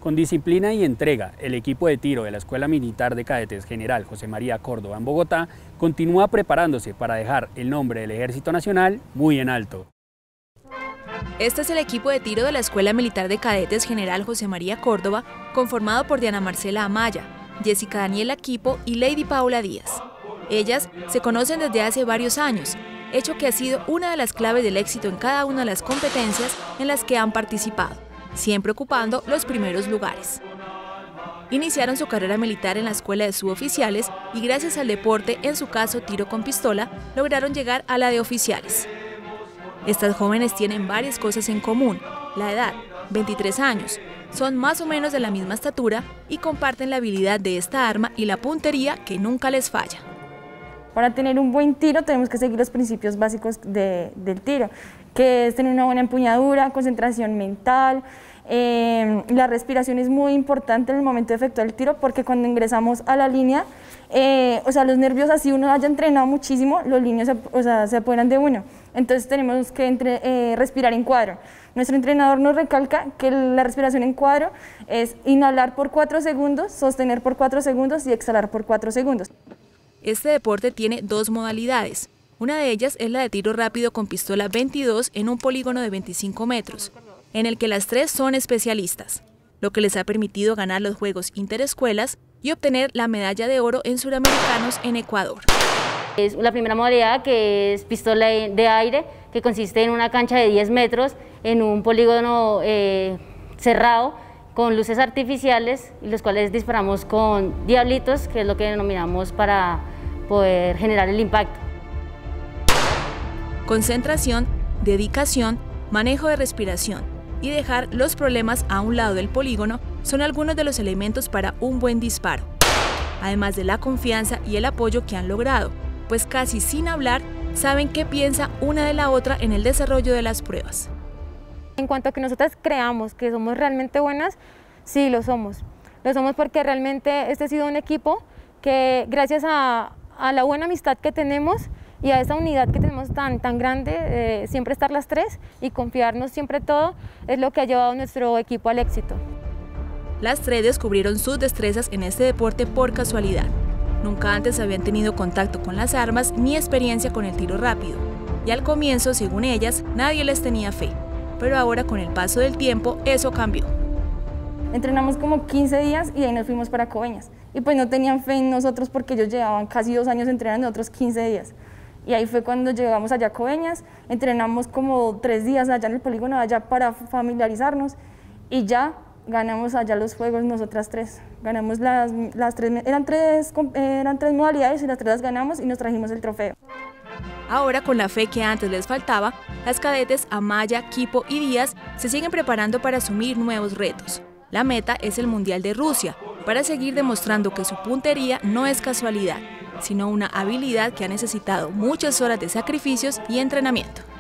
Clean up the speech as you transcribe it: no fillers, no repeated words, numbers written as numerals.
Con disciplina y entrega, el equipo de tiro de la Escuela Militar de Cadetes General José María Córdoba en Bogotá continúa preparándose para dejar el nombre del Ejército Nacional muy en alto. Este es el equipo de tiro de la Escuela Militar de Cadetes General José María Córdoba, conformado por Diana Marcela Amaya, Jessica Daniela Quipo y Lady Paula Díaz. Ellas se conocen desde hace varios años, hecho que ha sido una de las claves del éxito en cada una de las competencias en las que han participado, siempre ocupando los primeros lugares. Iniciaron su carrera militar en la escuela de suboficiales y gracias al deporte, en su caso tiro con pistola, lograron llegar a la de oficiales. Estas jóvenes tienen varias cosas en común: la edad, 23 años, son más o menos de la misma estatura y comparten la habilidad de esta arma y la puntería que nunca les falla. Para tener un buen tiro tenemos que seguir los principios básicos del tiro, que es tener una buena empuñadura, concentración mental. La respiración es muy importante en el momento de efectuar el tiro, porque cuando ingresamos a la línea, los nervios, así uno haya entrenado muchísimo, los líneas se apoderan de uno. Entonces tenemos que respirar en cuadro. Nuestro entrenador nos recalca que la respiración en cuadro es inhalar por 4 segundos, sostener por 4 segundos y exhalar por 4 segundos. Este deporte tiene dos modalidades. Una de ellas es la de tiro rápido con pistola 22 en un polígono de 25 metros, en el que las tres son especialistas, lo que les ha permitido ganar los Juegos Interescuelas y obtener la medalla de oro en Suramericanos en Ecuador. Es la primera modalidad, que es pistola de aire, que consiste en una cancha de 10 metros en un polígono cerrado con luces artificiales, y los cuales disparamos con diablitos, que es lo que denominamos para poder generar el impacto. Concentración, dedicación, manejo de respiración y dejar los problemas a un lado del polígono son algunos de los elementos para un buen disparo, además de la confianza y el apoyo que han logrado, pues casi sin hablar saben qué piensa una de la otra en el desarrollo de las pruebas. En cuanto a que nosotras creamos que somos realmente buenas, sí lo somos. Lo somos porque realmente este ha sido un equipo que, gracias a la buena amistad que tenemos y a esa unidad que tenemos tan grande, siempre estar las tres y confiarnos siempre todo, es lo que ha llevado a nuestro equipo al éxito. Las tres descubrieron sus destrezas en este deporte por casualidad. Nunca antes habían tenido contacto con las armas ni experiencia con el tiro rápido. Y al comienzo, según ellas, nadie les tenía fe. Pero ahora, con el paso del tiempo, eso cambió. Entrenamos como 15 días y de ahí nos fuimos para Coveñas. Y pues no tenían fe en nosotros porque ellos llevaban casi 2 años entrenando, otros 15 días. Y ahí fue cuando llegamos allá a Coveñas, entrenamos como 3 días allá en el polígono allá para familiarizarnos y ya ganamos allá los juegos nosotras tres. Ganamos las tres, eran tres modalidades y las 3 las ganamos y nos trajimos el trofeo. Ahora, con la fe que antes les faltaba, las cadetes Amaya, Quipo y Díaz se siguen preparando para asumir nuevos retos. La meta es el Mundial de Rusia, para seguir demostrando que su puntería no es casualidad, sino una habilidad que ha necesitado muchas horas de sacrificios y entrenamiento.